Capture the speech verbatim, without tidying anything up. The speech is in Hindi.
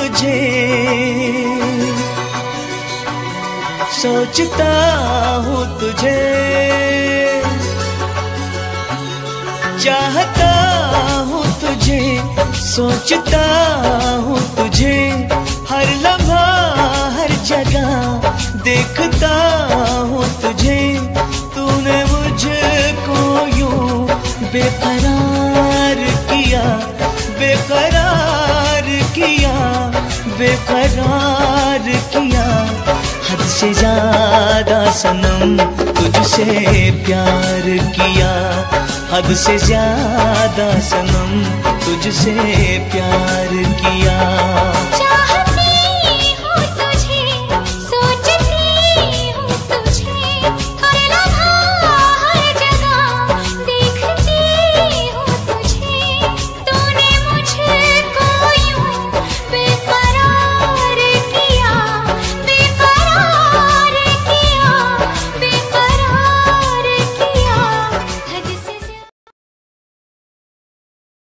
तुझे, सोचता हूँ तुझे, चाहता हूँ तुझे, सोचता हूँ तुझे, हर लम्हा हर जगह देखता हूँ तुझे। तूने मुझको यूं बेकरार किया, बेकरार किया, बेकरार किया। हद से ज्यादा सनम तुझसे प्यार किया, हद से ज्यादा सनम तुझसे प्यार किया।